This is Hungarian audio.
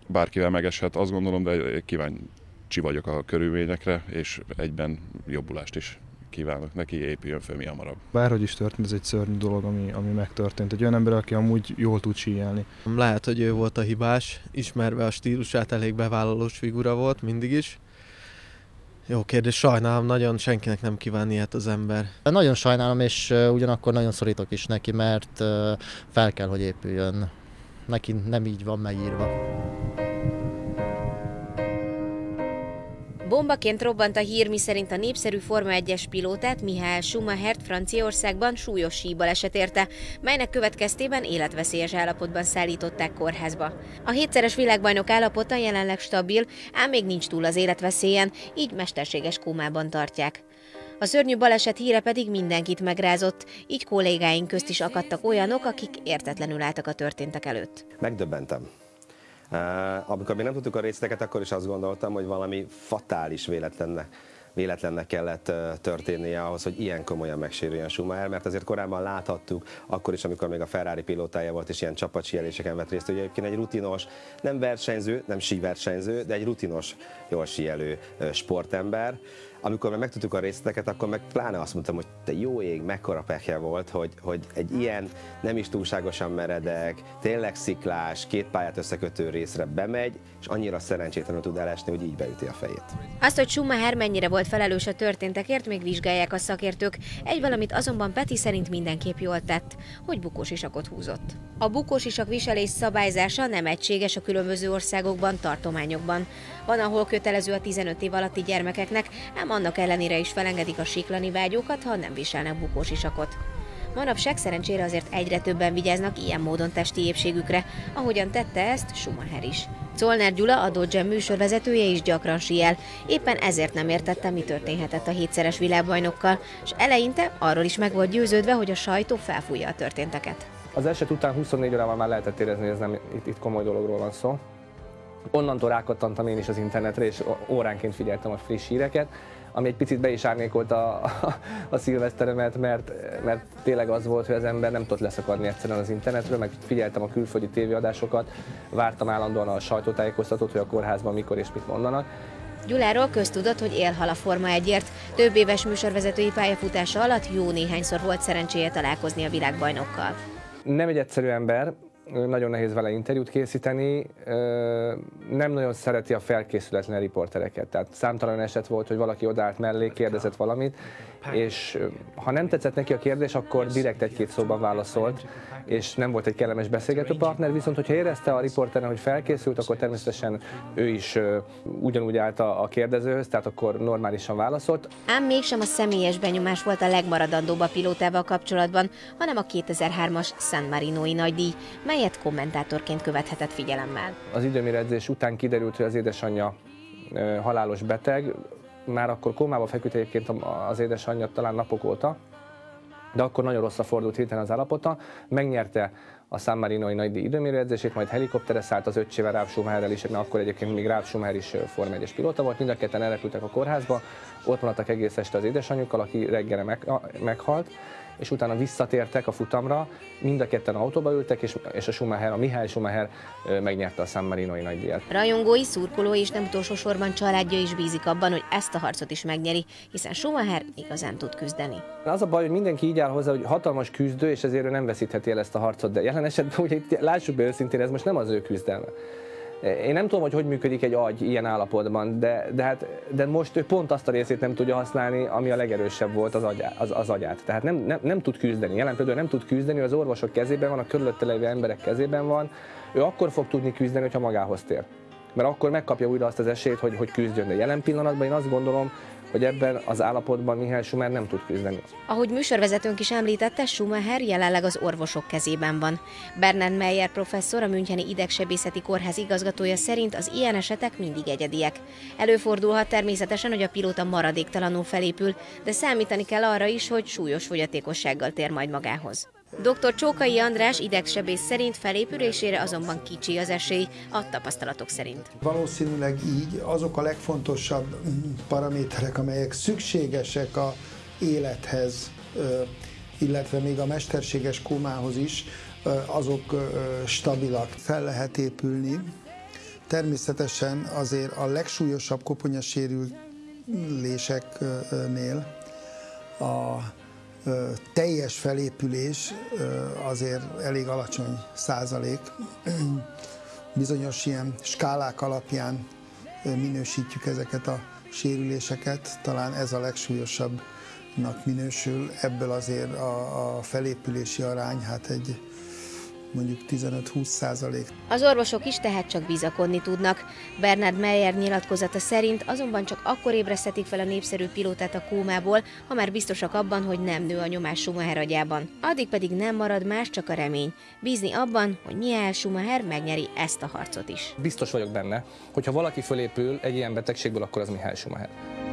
bárkivel megeshet, azt gondolom, de kíváncsi vagyok a körülményekre, és egyben jobbulást is kívánok neki, épüljön fel mi hamarabb. Bárhogy is történt, ez egy szörnyű dolog, ami megtörtént. Egy olyan ember, aki amúgy jól tud síelni. Lehet, hogy ő volt a hibás, ismerve a stílusát, elég bevállalós figura volt mindig is. Jó kérdés, sajnálom, nagyon senkinek nem kíván ilyet az ember. Nagyon sajnálom, és ugyanakkor nagyon szorítok is neki, mert fel kell, hogy épüljön. Neki nem így van megírva. Bombaként robbant a hír, miszerint a népszerű Forma 1-es pilótát, Michael Schumachert Franciaországban súlyos síbaleset érte, melynek következtében életveszélyes állapotban szállították kórházba. A 7-szeres világbajnok állapota jelenleg stabil, ám még nincs túl az életveszélyen, így mesterséges kómában tartják. A szörnyű baleset híre pedig mindenkit megrázott, így kollégáink közt is akadtak olyanok, akik értetlenül álltak a történtek előtt. Megdöbbentem. Amikor még nem tudtuk a részleteket, akkor is azt gondoltam, hogy valami fatális véletlennek kellett történnie ahhoz, hogy ilyen komolyan megsérüljön Schumacher, mert azért korábban láthattuk, akkor is, amikor még a Ferrari pilótája volt, és ilyen csapatsíeléseken vett részt, hogy egyébként egy rutinos, nem versenyző, nem síversenyző, de egy rutinos, jól síelő sportember. Amikor megtudtuk a részleteket, akkor meg pláne azt mondtam, hogy te jó ég, mekkora pekje volt, hogy egy ilyen nem is túlságosan meredek, tényleg sziklás, két pályát összekötő részre bemegy, és annyira szerencsétlenül tud elesni, hogy így beüti a fejét. Azt, hogy Schumacher mennyire volt felelős a történtekért, még vizsgálják a szakértők. Egy valamit azonban Peti szerint mindenképp jól tett, hogy bukósisakot húzott. A bukósisak viselés szabályzása nem egységes a különböző országokban, tartományokban. Van, ahol kötelező a 15 év alatti gyermekeknek, ám annak ellenére is felengedik a siklani vágyókat, ha nem viselnek bukósisakot. Manapság szerencsére azért egyre többen vigyáznak ilyen módon testi épségükre, ahogyan tette ezt Schumacher is. Zollner Gyula, a Dodge műsorvezetője is gyakran síel, éppen ezért nem értette, mi történhetett a 7-szeres világbajnokkal, és eleinte arról is meg volt győződve, hogy a sajtó felfújja a történteket. Az eset után 24 órával már lehetett érezni, hogy ez nem itt komoly dologról van szó. Onnantól rákattantam én is az internetre, és óránként figyeltem a friss híreket, ami egy picit be is árnyékolta a szilveszteremet, mert tényleg az volt, hogy az ember nem tudott leszakadni egyszerűen az internetről, meg figyeltem a külföldi tévéadásokat, vártam állandóan a sajtótájékoztatót, hogy a kórházban mikor és mit mondanak. Gyuláról köztudott, hogy élhal a Forma 1-ért. Több éves műsorvezetői pályafutása alatt jó néhányszor volt szerencséje találkozni a világbajnokkal. Nem egy egyszerű ember, nagyon nehéz vele interjút készíteni, nem nagyon szereti a felkészületlen riportereket. Tehát számtalan eset volt, hogy valaki odállt mellé, kérdezett valamit, és ha nem tetszett neki a kérdés, akkor direkt egy-két szóban válaszolt, és nem volt egy kellemes beszélgető partner, viszont hogyha érezte a riporteren, hogy felkészült, akkor természetesen ő is ugyanúgy állt a kérdezőhöz, tehát akkor normálisan válaszolt. Ám mégsem a személyes benyomás volt a legmaradandóbb a pilótával kapcsolatban, hanem a 2003-as San Marinói nagydíj, melyet kommentátorként követhetett figyelemmel. Az időmérőedzés után kiderült, hogy az édesanyja halálos beteg, már akkor kómába feküdt egyébként az édesanyja talán napok óta, de akkor nagyon rosszra fordult hirtelen az állapota, megnyerte a San Marinói nagydíj időmérőedzését, majd helikoptere szállt az öccsével, Ralf Schumacherrel is, mert akkor egyébként még Ralf Schumacher is Forma 1-es pilóta volt, mind a ketten elrepültek a kórházba, ott maradtak egész este az édesanyjukkal, aki reggelre meghalt, és utána visszatértek a futamra, mind a ketten autóba ültek, és a Michael Schumacher megnyerte a San Marinói nagydíjat. Rajongói, szurkolói és nem utolsó sorban családja is bízik abban, hogy ezt a harcot is megnyeri, hiszen Schumacher igazán tud küzdeni. Az a baj, hogy mindenki így áll hozzá, hogy hatalmas küzdő, és ezért ő nem veszítheti el ezt a harcot, de jelen esetben, ugye lássuk be őszintén, ez most nem az ő küzdelme. Én nem tudom, hogy működik egy agy ilyen állapotban, de most ő pont azt a részét nem tudja használni, ami a legerősebb volt, az agyát. Tehát nem tud küzdeni. Jelen például nem tud küzdeni, az orvosok kezében van, a körülötte lévő emberek kezében van. Ő akkor fog tudni küzdeni, hogyha magához tér. Mert akkor megkapja újra azt az esélyt, hogy küzdjön. De jelen pillanatban én azt gondolom, hogy ebben az állapotban Michael Schumacher nem tud küzdeni. Ahogy műsorvezetőnk is említette, Schumacher jelenleg az orvosok kezében van. Bernard Meyer professzor, a Müncheni Idegsebészeti Kórház igazgatója szerint az ilyen esetek mindig egyediek. Előfordulhat természetesen, hogy a pilóta maradéktalanul felépül, de számítani kell arra is, hogy súlyos fogyatékossággal tér majd magához. Dr. Csókai András idegsebész szerint felépülésére azonban kicsi az esély a tapasztalatok szerint. Valószínűleg így azok a legfontosabb paraméterek, amelyek szükségesek az élethez, illetve még a mesterséges kómához is, azok stabilak. Fel lehet épülni, Természetesen azért a legsúlyosabb koponyasérüléseknél a teljes felépülés azért elég alacsony százalék. Bizonyos ilyen skálák alapján minősítjük ezeket a sérüléseket, talán ez a legsúlyosabbnak minősül, ebből azért a felépülési arány hát egy mondjuk 15-20%. Az orvosok is tehát csak bizakodni tudnak. Bernard Meyer nyilatkozata szerint azonban csak akkor ébreszthetik fel a népszerű pilótát a kómából, ha már biztosak abban, hogy nem nő a nyomás Schumacher agyában. Addig pedig nem marad más, csak a remény. Bízni abban, hogy Michael Schumacher megnyeri ezt a harcot is. Biztos vagyok benne, hogy ha valaki fölépül egy ilyen betegségből, akkor az Michael Schumacher.